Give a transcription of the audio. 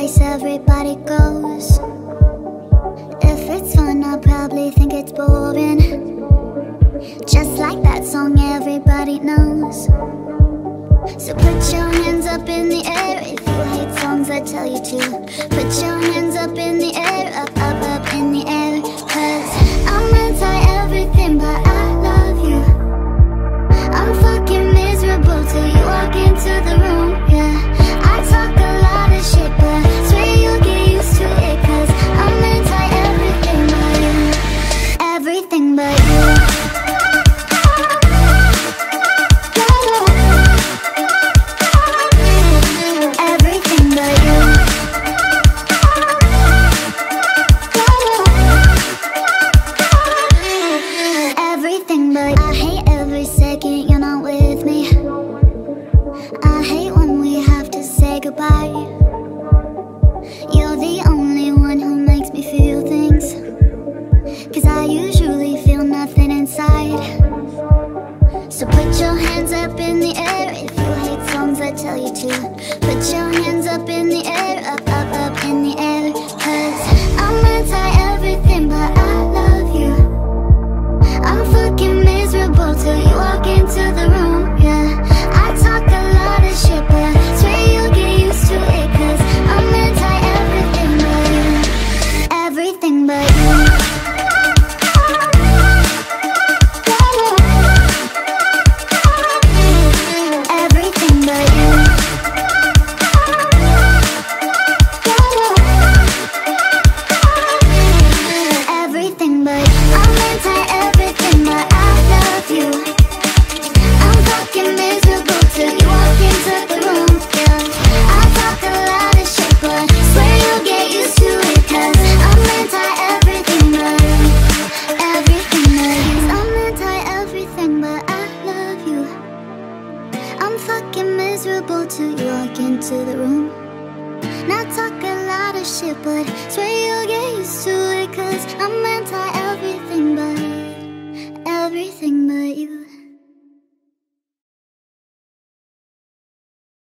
place everybody goes. If it's fun, I'll probably think it's boring, just like that song everybody knows. So put your hands up in the air if you hate songs that tell you to. Put your hands up in the air, up, up, up in the air. Cause I'm anti-everything, but I love you. I'm fucking miserable till you walk into the room, yeah. I talk a lot of shit, but swear you'll get used to it. Cause I'm anti-everything but you. Everything but you. You're the only one who makes me feel things, cause I usually feel nothing inside. So put your hands up in the air if you hate songs that tell you to. Put your hands up in the air, up, up, up in the air. Cause I'm anti-everything but I love you. I'm fucking miserable till you walk into the room, yeah. I talk a lot of shit but swear you'll get used to it. Cause I'm anti-everything but you. Everything but you. Everything but you. Everything but you. I'm anti-everything but I love you. I'm fucking miserable till you walk into the room, yeah. I talk a lot of shit but swear you'll get used to it. Cause I'm anti-everything but you. Everything but you. I'm anti-everything but I love you. I'm fucking miserable till you walk into the room. Now talk a lot of shit but swear you'll get used to it. Cause I'm anti-everything.